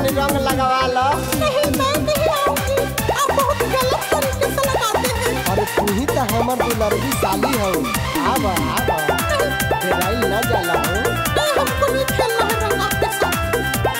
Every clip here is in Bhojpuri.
तनी रंग लगवा लो। नहीं मैं नहीं आऊंगी, आप बहुत गलत तरीके से लगाते हैं। अरे तू ही तो हमर दुलरवी साली हो। आवा डेराइल ना जाला हो। नहीं हमको नहीं खेलना है रंग आपके साथ।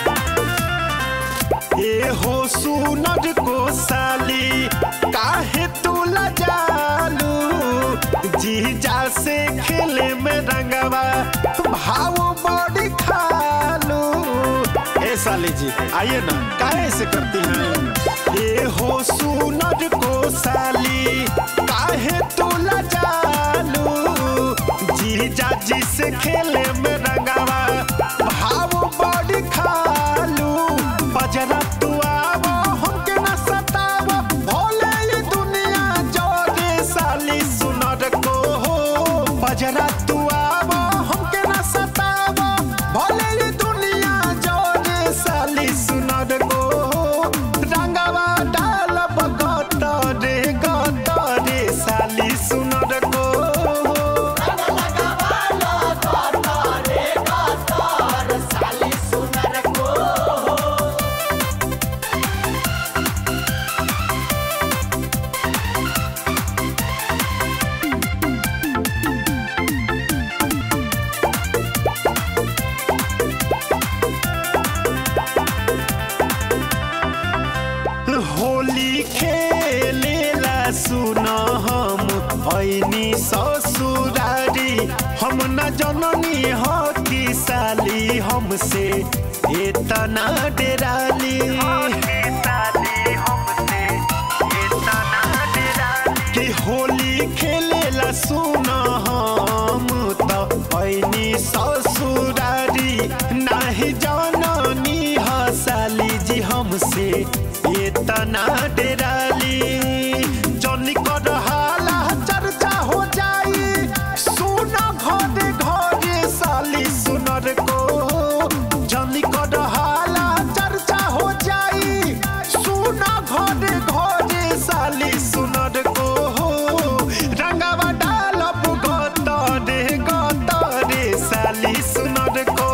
ए हो सुनर को साली काहे तू लजालू, जीजा से खेले में रंगवा भाव बड़ी खालू। ए साली जी आइए ना, काहे से करती हैं? ए हो सुनर को साली काहे तू लजालू, जीजा जी से खेले में रंगवा भाव बड़ी खालू। बजरा तू आवो हमके न सतावो, भोले ये दुनिया जोगे साली सुनर को हो। बजरा तू आवो हमके न सतावो, भोले ये दुनिया जोगे साली सुनर को हो। रंगवा डालब गतरे साली सुनर को होली खेलेला सुना हम ऐनी ससुरारी। हम न जननी हो कि साली हमसे इतना डेराली। कि होली खेलेला सुना हम तो ऐनी ससुरारी। नहीं जननी हो साली जी हमसे इतना डेराली। जनी कर हाला चर्चा हो जाई, सुना घरे घरे साली सुनर को। जनी कर हाला चर्चा हो जाई, सुना घरे घरे साली सुनर को। रंगवा डालब गतरे साली सुनर को।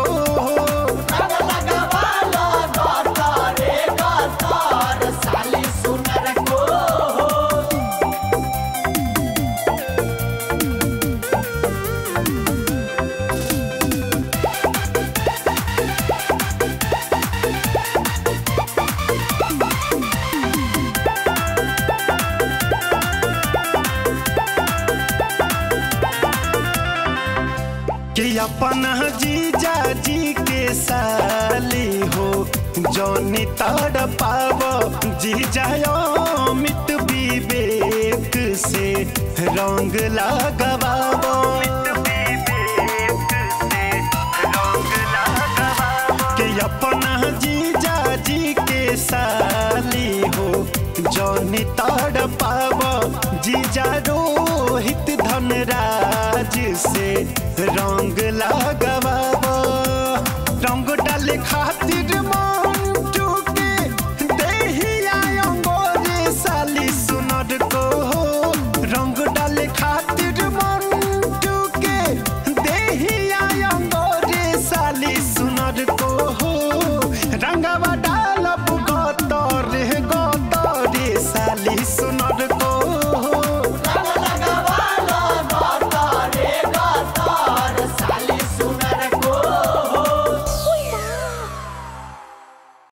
कि अपना जीजा जी के साली हो जौनी तड़ पाव। जीजा अमित विवेक से रंग लगवावो। कि अपना जीजा जी के साली हो जौनी तड़ पाव। जीजा रोहित धनराज से रंग लगवावो। रंग डाले खातिर